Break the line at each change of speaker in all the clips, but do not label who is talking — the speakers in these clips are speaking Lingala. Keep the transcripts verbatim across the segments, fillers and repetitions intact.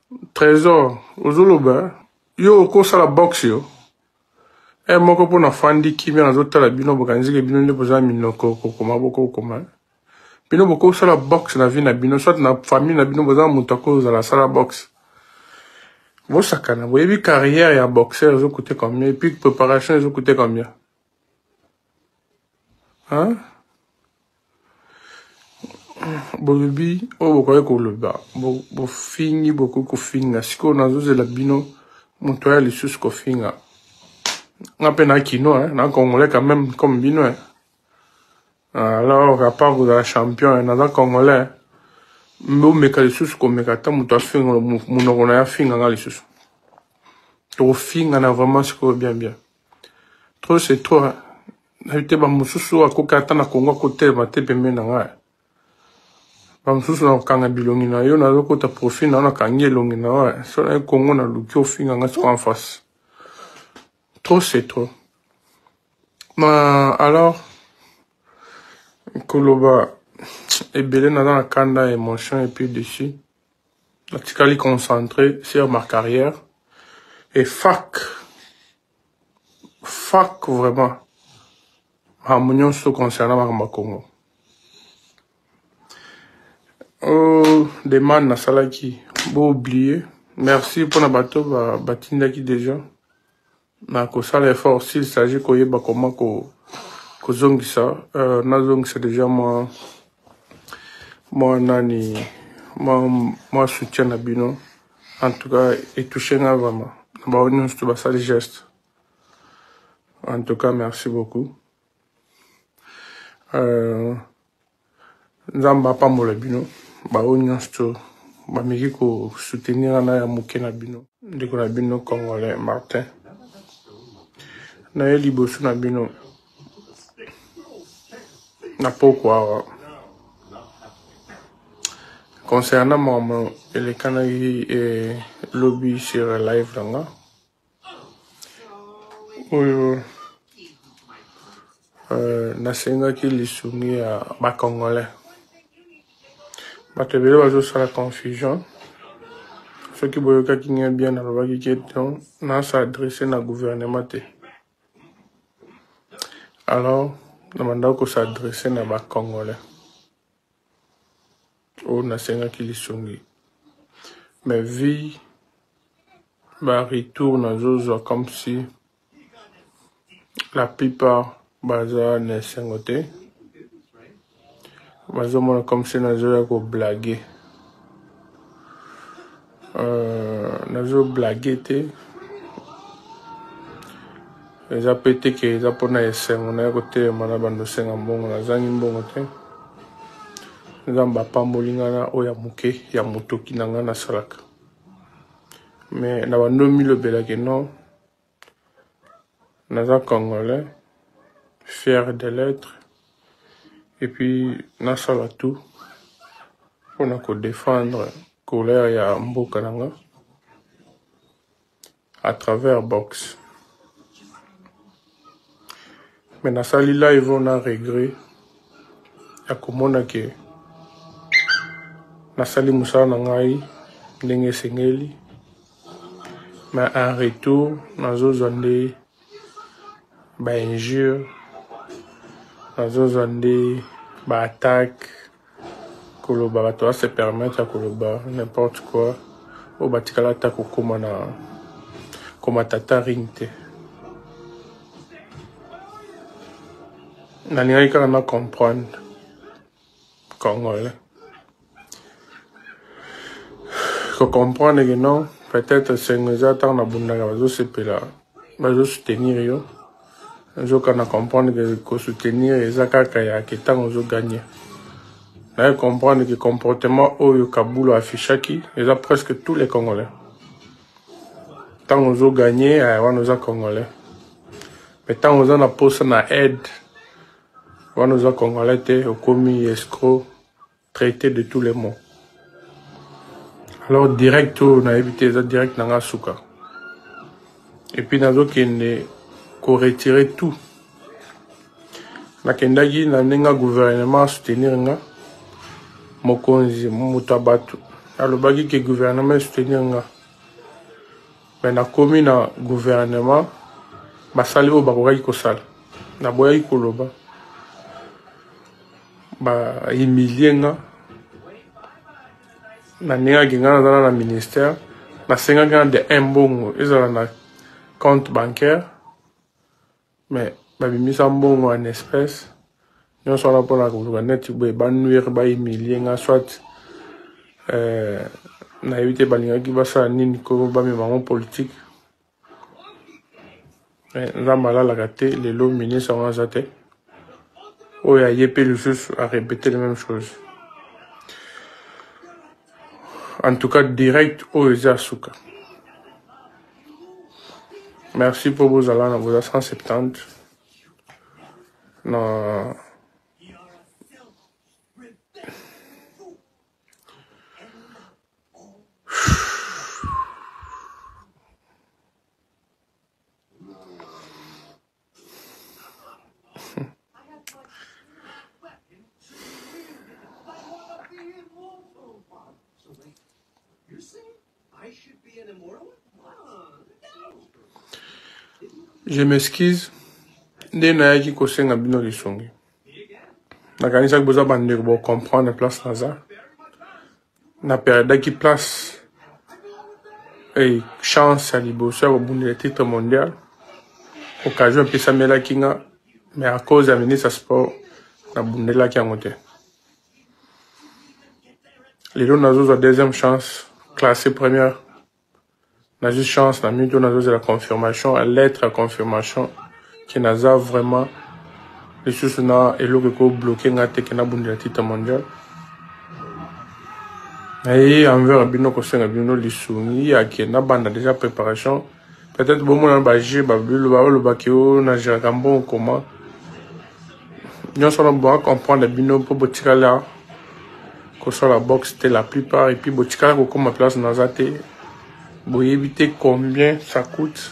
Trésor, ozoloba, yo kosa la boxe yo. E moko po na fandi kimi na zotala bino bokanzike bino nde boza minoko kokoma boko koma. Bino boko sala boxe na vie na bino, soit na famille na bino boza muto koza la sala boxe. Bo sakana, bo yebi carrière ya boxeur ezo coûter combien et puis préparation ezo coûter combien? Hein? Bolobi o bokoye koloba bo bo fingi boko ko finga siko nazo zela bino muto ya lisusu ko finga. On appelle un kino, hein, un Congolais quand même comme bino. Hein. Alors, à part vous êtes champion, dans un Congolais, mais mais quand les sous comme mais quand tu as fait mon mon on a fait un les sous. Trop fin, on a vraiment ce que bien bien. Trop c'est trop. N'avez pas mon sous à kokata na Congo côté ma te pembe na nga. Ba mon sous na kanga bilongi na yo na loko ta profit na na kangi longi na wa. So na Congo na lukio fin nga so en face. Trop c'est trop. Mais alors, Koloba, et belé dans la kanda émotion et puis dessus, la ticali concentré sur ma carrière et fac, fac vraiment, harmonion sur concernant ma Congo. Oh, demande na salaki, beau oublier, merci pour la bateau, batinda qui déjà. Na ko sala effort s'il s'agit ko yeba comment ko ko zongisa euh na zongisa déjà moi moi nani moi moi soutien na bino en tout cas et touché na vraiment ba on se ba sala geste en tout cas merci beaucoup euh nzamba pa mo le bino ba on se ba miki ko soutenir na ya moké na bino ndiko na bino congolais Martin na yeli bosu na bino na pourquoi concernant mon le canal et lobby sur live là oui euh na senga ki lisungi ya ba congolais ba te belo bazo sala confusion ceux qui boyoka ki ngien bien na loba ki question na s'adresser na gouvernement te. Alors, nous demandons s'adresser à les Congolais. Ou na senga qui les songi. Mais vie, bah retourne zozo comme si la plupart baza ne sengote. Bazo mona comme si nazo ya ko blaguer. Euh, nazo blaguer te. Les a pété que les a pour na esen on a côté mana bando senga mbongo na zangi mbongo te nzamba pambolinga na oya muke ya motoki nanga na salaka mais na bando mi le bela que non naza congolais fier de l'être et puis na sala tout pour na ko défendre couleur ya mboka nanga à travers boxe. Mais na sali là ils vont na regret ya komona ke na sali musala na ngai ndenge sengeli mais en retour nazo zonde ba injure nazo zonde ba attaque koloba bato se permettre ya koloba n'importe quoi o batikala ta kokoma na koma tata ring te. Na ninga ika na comprendre Congolais. Ko comprendre que non, peut-être c'est nous attend na bunda bazo sepela, bazo soutenir yo. Zo kana comprendre que ko soutenir ezaka kaya ke tango zo gagner. Na comprendre que comportement oyo Kabulo affichaki, eza presque tous les Congolais. Tango zo gagner, wana za Congolais. Mais tango zo na posa na aide. On nous a congolais au commis escroc traité de tous les mots. Alors direct on a évité ça direct dans la souka. Et puis dans d'autres qui ne qu'on retirer tout. Na kendagi na nenga gouvernement soutenir nga mokonzi mutabatu alobaki que gouvernement soutenir nga mais na komi na gouvernement basali oyo bakokaki kosala naboyaki koloba bahumilie nga na ndenge akenga nazala na ministère nasengaki na de un mbongo ezala na compte bancaire mais babimisa mbongo en espèce nyonso wana mpona koluka neti boye banuire bahumilie nga soit euh, nayebi te balingaki basala nini ko bamemango politique nzambe alalaka te lelo ministre yango aza te oyo aye mpe lisusu a répété les mêmes choses en tout cas direct oyo eza suka merci pour bozala na boza cent soixante-dix na je m'excuse nde nayaki kosenga bino lisongi nakanisaki boza bandeko bocomprendre place naza naperdaki place e chance ya liboso ya kobundela titre mondial occasion epesamelaki nga mais à cause ya ministre ya sport nabundelaki yango te lelo nazozwa deuxième chance classé première na juste chance na minute nazo la confirmation lettre à confirmation qui naza vraiment les choses na eloko ko bloquer nga te na bundela titre mondial et envers bino ko senga bino lisuni ya ki na banda déjà préparation peut-être bon mon ba jeu ba bulo ba lo ba ki o na jira kambo comment nous sommes bon comprendre bino pour botikala ko sur la boxe c'était la plupart et puis botikala ko comme place nazate pour éviter combien ça coûte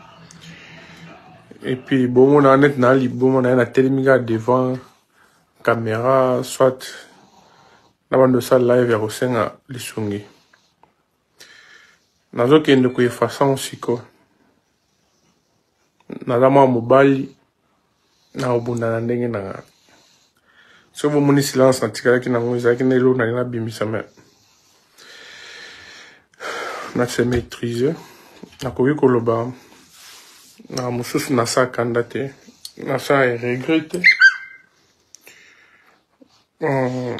et puis bon on a net na li bon on a na télémiga devant caméra soit na bande ça live ya kosenga lisungi nazo kende ko effaçant siko na dama mobali na obunda na ndenge na so bo moni silence na tikala ki na ngoza ki nelo na na bimisa me na se maîtriser na ko koloba na mususu na sa kandate na sa regrette euh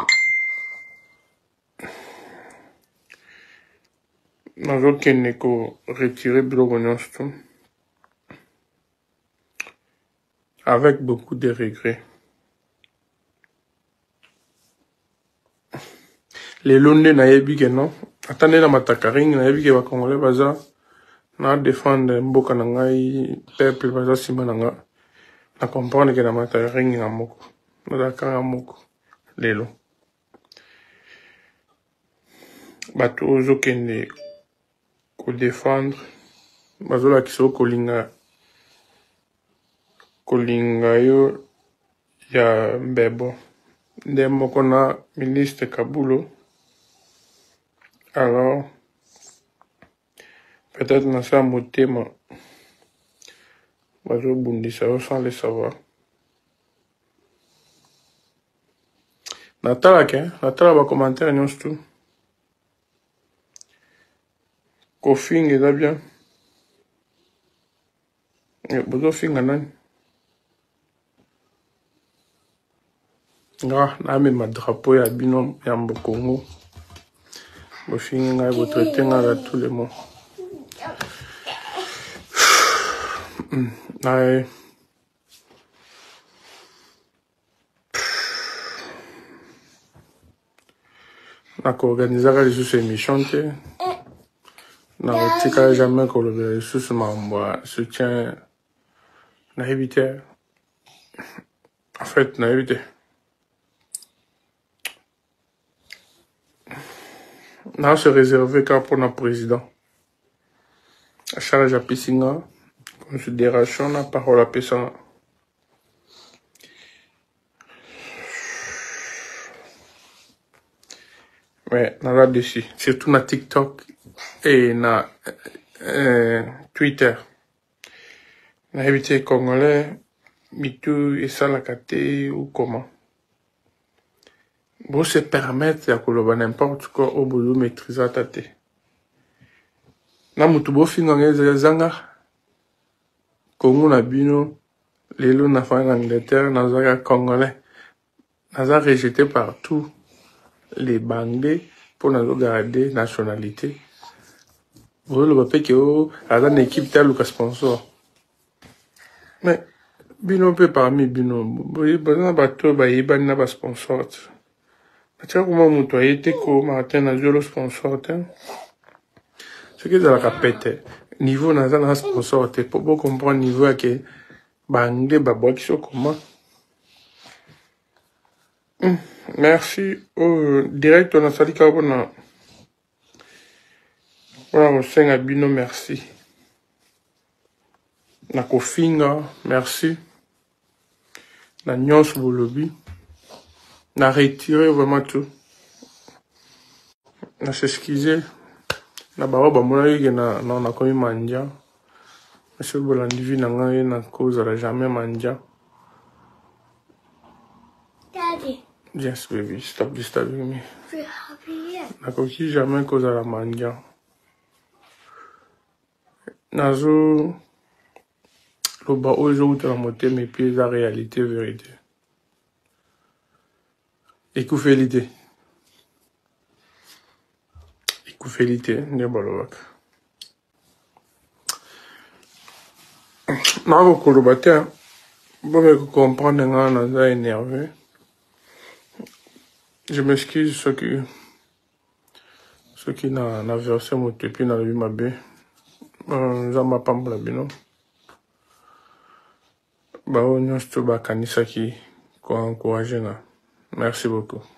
nazo kende ko retirer biloko nyonso avec beaucoup de regrets. Les Londres nayebi ke non. Attendez na matakaring nayebi ke ba Congolais baza na défendre mboka na ngai peuple baza sima na nga. Na comprendre ke na matakaring na moko. Na kanga moko lelo. Bato ozo kende ko défendre bazola kiso kolinga kolinga yo ya mbebo nde moko na ministre Kabulo alors peut-être na sa motema bazo bundisa yo sans le savoir natala ke natala ba commentaire nyonso tout kofing eza bien bozo finga nani nga na me ma drapeau ya bino ya Congo bo fingi nga bo traiter nga à tous les mots na na ko organiser les sous émissions te na tika jamais ko le sous mambo soutien na éviter en fait na éviter na se réserver car pour le président à charge à Pissinga considération la parole à Pissinga Ouais, là-dessus. Surtout na TikTok et na euh, Twitter. Na évité congolais, mitu et ça la kate ou comment. Bon, se permettre ya koloba n'importe quoi au boulot maîtriser à tate. Na mutu bo finga ngeze zanga. Kongo na bino, lelo na fa en Angleterre, nazaka congolais. Naza rejeté partout. Les Banglais pour nous garder nationalité. Vous le rappelez que vous avez une équipe telle ou que sponsor. Mais bino peut parmi bino. Vous voyez, par exemple, bateau, bah il n'a pas sponsor. Tu vois comment vous voyez que Martin a joué le sponsor. Ce que ça la répète. Niveau nazal un sponsor. Pour vous comprendre niveau que Banglais bah qui sont comment. Merci au direct on a sali kabona. Voilà, Rosenga Bino, merci. Na Kofinga, merci. Na Nyos Bolobi. Na retiré vraiment tout. Na s'excuser. Na bawa bamona yé na na na komi mandia. Monsieur Bolandivi na ngaye na cause la jamais mandia.
Daddy.
Yes baby, stop disturbing me.
We're happy yet.
Na koki jamais cause la mandia. Nazo loba ojo uta la moté mes pieds la réalité vérité. Écoufélité. Écoufélité, ne balowak. Nako kolobate, bon me comprendre nga naza énervé. Je m'excuse ceux qui ceux qui n'a n'a versé mon tépi dans le mabé. Euh, Zamba pambla bino. Bah on y a tout ba kanisa qui ko encourager na. Merci beaucoup.